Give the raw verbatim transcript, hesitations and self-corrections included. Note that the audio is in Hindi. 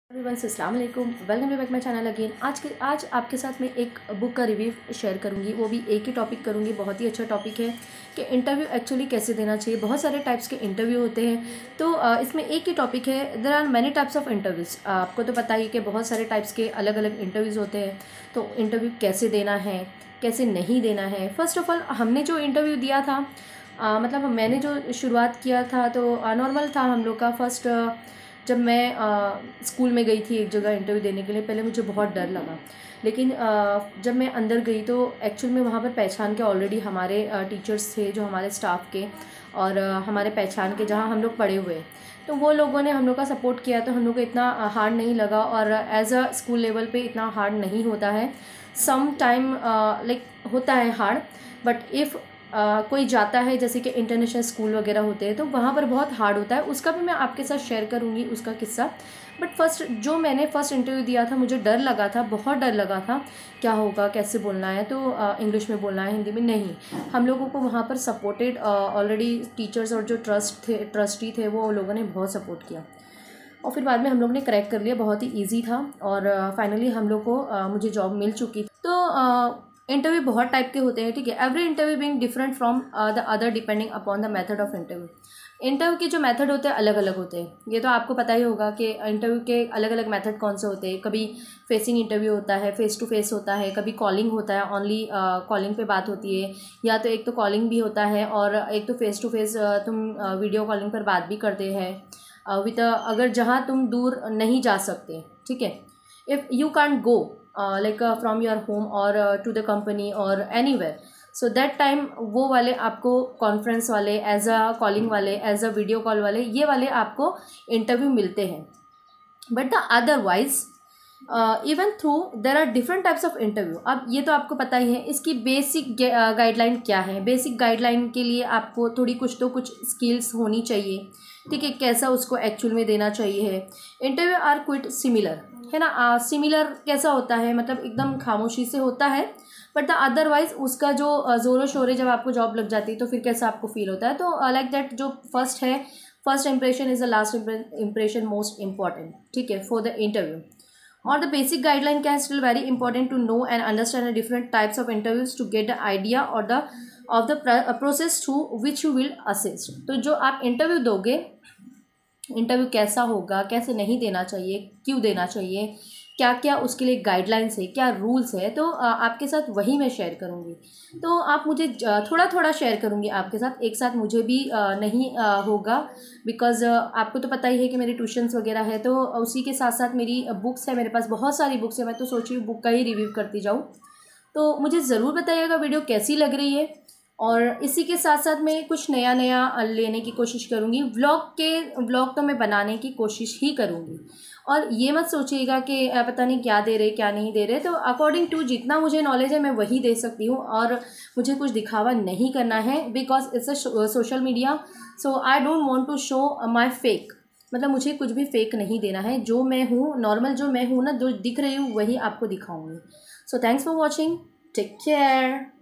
एवरीवन अस्सलाम वालेकुम, welcome to back my channel again. आज के आज आपके साथ मैं एक बुक का रिव्यू शेयर करूंगी, वो भी एक ही टॉपिक करूंगी। बहुत ही अच्छा टॉपिक है कि इंटरव्यू एक्चुअली कैसे देना चाहिए। बहुत सारे टाइप्स के इंटरव्यू होते हैं, तो इसमें एक ही टॉपिक है, there are many types of interviews. आपको तो पता ही कि बहुत सारे टाइप्स के अलग अलग इंटरव्यूज़ होते हैं। तो इंटरव्यू कैसे देना है, कैसे नहीं देना है। फर्स्ट ऑफ ऑल, हमने जो इंटरव्यू दिया था, आ, मतलब मैंने जो शुरुआत किया था तो नॉर्मल था हम लोग का। फर्स्ट जब मैं आ, स्कूल में गई थी एक जगह इंटरव्यू देने के लिए, पहले मुझे बहुत डर लगा, लेकिन आ, जब मैं अंदर गई तो एक्चुअल में वहाँ पर पहचान के ऑलरेडी हमारे टीचर्स थे, जो हमारे स्टाफ के और आ, हमारे पहचान के, जहाँ हम लोग पढ़े हुए, तो वो लोगों ने हम लोग का सपोर्ट किया। तो हम लोग को इतना हार्ड नहीं लगा, और एज अ स्कूल लेवल पे इतना हार्ड नहीं होता है। सम टाइम लाइक होता है हार्ड, बट इफ़ Uh, कोई जाता है जैसे कि इंटरनेशनल स्कूल वगैरह होते हैं, तो वहाँ पर बहुत हार्ड होता है। उसका भी मैं आपके साथ शेयर करूँगी उसका किस्सा। बट फर्स्ट जो मैंने फ़र्स्ट इंटरव्यू दिया था, मुझे डर लगा था, बहुत डर लगा था क्या होगा, कैसे बोलना है, तो इंग्लिश uh, में बोलना है, हिंदी में नहीं। हम लोगों को वहाँ पर सपोर्टेड ऑलरेडी टीचर्स और जो ट्रस्ट थे ट्रस्टी थे, वो लोगों ने बहुत सपोर्ट किया। और फिर बाद में हम लोग ने क्रैक कर लिया, बहुत ही ईजी था, और फाइनली uh, हम लोग को uh, मुझे जॉब मिल चुकी थी। तो uh, इंटरव्यू बहुत टाइप के होते हैं, ठीक है। Every interview being different from the other depending upon the method of interview. Interview के जो मेथड होते हैं अलग अलग होते हैं, ये तो आपको पता ही होगा कि इंटरव्यू के अलग अलग मेथड कौन से होते हैं। कभी फेसिंग इंटरव्यू होता है, फेस टू फेस होता है, कभी कॉलिंग होता है, ओनली कॉलिंग पे बात होती है, या तो एक तो कॉलिंग भी होता है और एक तो फेस टू फेस तुम वीडियो कॉलिंग पर बात भी करते हैं विद, अगर जहाँ तुम दूर नहीं जा सकते, ठीक है। If you can't go like from your home और टू द कंपनी और एनीवेयर, सो दैट टाइम वो वाले आपको कॉन्फ्रेंस वाले, एज अ कॉलिंग वाले, एज अ वीडियो कॉल वाले, ये वाले आपको इंटरव्यू मिलते हैं। But the otherwise even through there are different types of interview. अब ये तो आपको पता ही है इसकी बेसिक गाइडलाइन क्या है। बेसिक गाइडलाइन के लिए आपको थोड़ी कुछ तो कुछ स्किल्स होनी चाहिए, ठीक है, कैसा उसको एक्चुअल में देना चाहिए है। इंटरव्यू आर क्विट सिमिलर, है ना। सिमिलर uh, कैसा होता है, मतलब एकदम खामोशी से होता है, बट द अदरवाइज उसका जो uh, ज़ोरों शोर है, जब आपको जॉब लग जाती है तो फिर कैसा आपको फील होता है। तो लाइक uh, दैट like जो फर्स्ट है, first impression is the last impression most important, ठीक है, फॉर द इंटरव्यू। और द बेसिक गाइडलाइन क्या है, still very important to know and understand the different types of interviews to get the idea और the of the process through which you will assist. तो जो आप इंटरव्यू दोगे, इंटरव्यू कैसा होगा, कैसे नहीं देना चाहिए, क्यों देना चाहिए, क्या क्या उसके लिए गाइडलाइंस है, क्या रूल्स है, तो आपके साथ वही मैं शेयर करूँगी। तो आप मुझे थोड़ा थोड़ा शेयर करूँगी आपके साथ, एक साथ मुझे भी नहीं होगा, बिकॉज आपको तो पता ही है कि मेरे ट्यूशन्स वगैरह है, तो उसी के साथ साथ मेरी बुक्स है, मेरे पास बहुत सारी बुक्स है। मैं तो सोच रही हूँ बुक का ही रिव्यू करती जाऊँ। तो मुझे ज़रूर बताइएगा वीडियो कैसी लग रही है, और इसी के साथ साथ मैं कुछ नया नया लेने की कोशिश करूँगी। व्लॉग के व्लॉग तो मैं बनाने की कोशिश ही करूँगी, और ये मत सोचिएगा कि पता नहीं क्या दे रहे क्या नहीं दे रहे। तो अकॉर्डिंग टू जितना मुझे नॉलेज है मैं वही दे सकती हूँ, और मुझे कुछ दिखावा नहीं करना है, because it's a social media, so I don't want to show my fake. मतलब मुझे कुछ भी फेक नहीं देना है, जो मैं हूँ नॉर्मल, जो मैं हूँ ना, जो दिख रही हूँ वही आपको दिखाऊँगी। So thanks for watching, take care.